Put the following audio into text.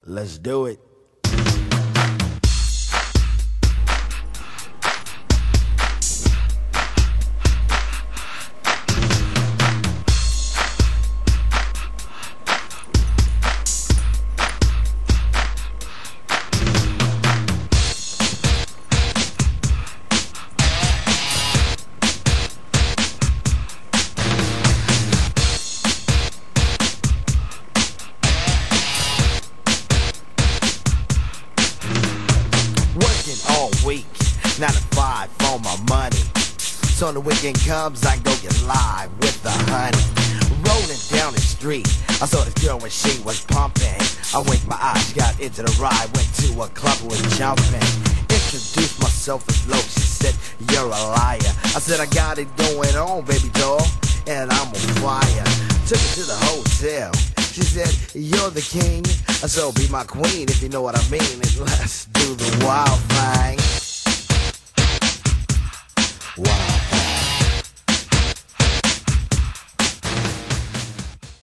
Let's do it. All week, 9 to 5 for my money. So when the weekend comes, I go get live with the honey. Rolling down the street, I saw this girl when she was pumping. I winked my eyes, got into the ride, went to a club and was jumping. Introduced myself as low, she said, you're a liar. I said, I got it going on, baby doll, and I'm on fire. Took her to the hotel. She said, you're the king, so be my queen if you know what I mean. And let's do the wild thing.